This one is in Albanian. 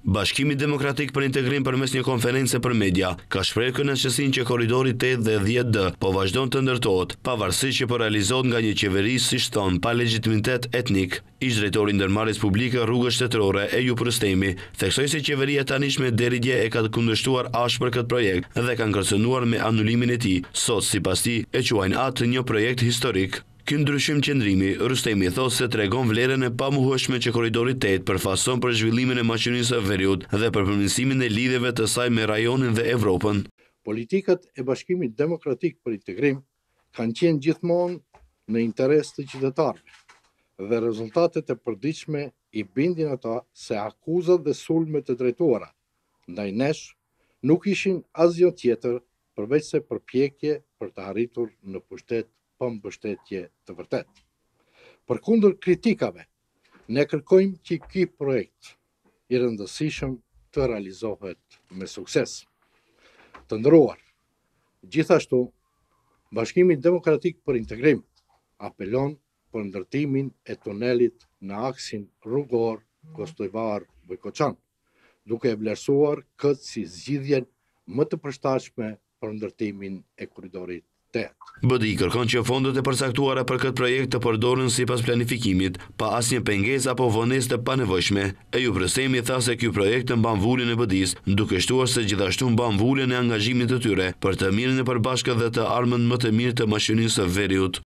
Bashkimi Demokratik për Integrim përmes një konferencë për media ka shprehur kënaqësinë që korridori 8 dhe 10D po vazhdon të ndërtohet, pavarësisht që po realizohet nga një qeveri, siç thon, pa legjitimitet etnik. Ish drejtori i Ndërmarrjes Publike Rrugës Shtetërore Ejup Rustemi theksoi se qeveria tanishme deri dje e ka kundërshtuar ashpër këtë projekt dhe kanë kërcënuar me anulimin e tij. Sot sipas tij e quajnë atë një projekt historik. Ky ndryshim qendrimi, Rustemi thot se tregon vlerën e pamohueshme që korridori 8 përfason për zhvillimin e Maqedonisë së Veriut dhe për përmirësimin e lidhjeve të saj me rajonin dhe Evropën. Politikat e Bashkimit Demokratik për Integrim kanë qenë gjithmonë në interes të qytetarëve dhe rezultatet e përditshme i bindin ata se akuzat dhe sulmet të drejtuara ndaj nesh nuk ishin asgjë tjetër përveç se përpjekje për të arritur në pushtet pa mbështetje të vërtet. Përkundër kritikave, ne kërkojmë që ky projekt i rëndësishëm të realizohet me sukses. Të nderuar, gjithashtu, Bashkimi Demokratik për Integrim apelon për ndërtimin e tunelit në aksin rrugor Gostojvar-Bojkoçan, duke e vlerësuar këtë si zgjidhjen më të përshtatshme për ndërtimin e korridorit 8. BDI kërkon që fondet e përcaktuara për këtë projekt të përdoren sipas planifikimit, pa asnjë pengesë apo vonesë të panevojshme. Ejup Rustemi tha se ky projekt mban vulin e BDI-s, duke shtuar se gjithashtu mban vulin e angazhimit të tyre për të mirën e përbashkët dhe të ardhmen më të mirë të Maqedonisë së Veriut.